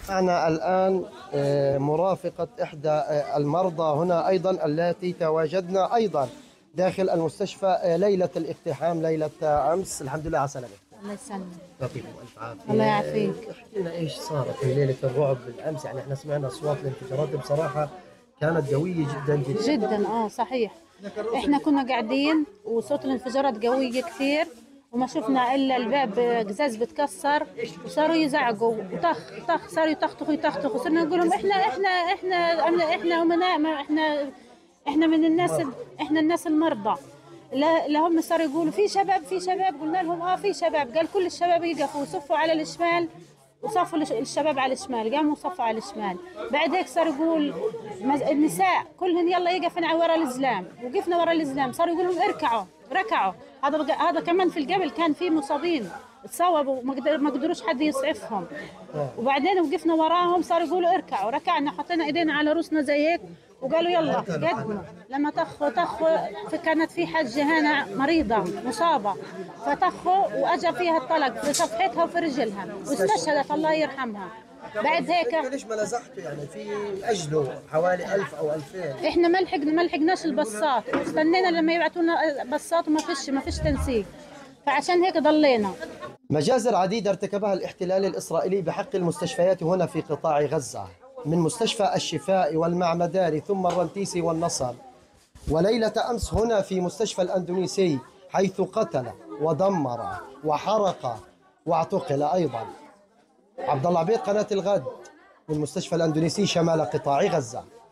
معنا الآن مرافقة إحدى المرضى هنا أيضا التي تواجدنا أيضا داخل المستشفى ليلة الاقتحام ليلة أمس. الحمد لله على سلامتك. الله يسلمك. يعطيكم ألف عافية. الله يعافيك. احكي لنا إيش صارت في ليلة الرعب بالأمس، يعني إحنا سمعنا أصوات الانفجارات بصراحة كانت قوية جدا جدا. جدا صحيح. احنا كنا قاعدين وصوت الانفجارات قوية كثير، وما شفنا الا الباب قزاز بتكسر، وصاروا يزعقوا وطخ طخ، صاروا يطخطخوا صرنا نقول لهم احنا امناء، ما احنا من الناس، احنا الناس المرضى. لا هم صاروا يقولوا في شباب، قلنا لهم في شباب، قال كل الشباب يقفوا وصفوا على الشمال، وصفوا الشباب على الشمال، قاموا صفوا على الشمال. بعد هيك صار يقول النساء كلهن يلا يقفن على ورا الزلام، وقفنا ورا الزلام، صاروا يقولوا لهم ركعوا. هذا كمان في القبل كان في مصابين تصاوبوا ما قدروش حد يسعفهم، وبعدين وقفنا وراهم صاروا يقولوا اركعوا، ركعنا حطينا ايدينا على روسنا زي هيك وقالوا يلا قدموا. لما طخوا كانت في حجة هنا مريضة مصابة، فطخوا واجى فيها الطلق في صفحتها وفي رجلها واستشهدت الله يرحمها. بعد هيك ليش ما نزحتوا يعني في أجله حوالي 1000 أو 2000؟ احنا ما لحقناش البصات، واستنينا لما يبعثونا بصات وما فيش تنسيق، فعشان هيك ضلينا. مجازر عديدة ارتكبها الاحتلال الإسرائيلي بحق المستشفيات هنا في قطاع غزة، من مستشفى الشفاء والمعمداني ثم الرنتيسي والنصر، وليلة أمس هنا في مستشفى الأندونيسي، حيث قتل ودمر وحرق واعتقل أيضا. عبد الله عبيد، قناة الغد، من مستشفى الأندونيسي شمال قطاع غزة.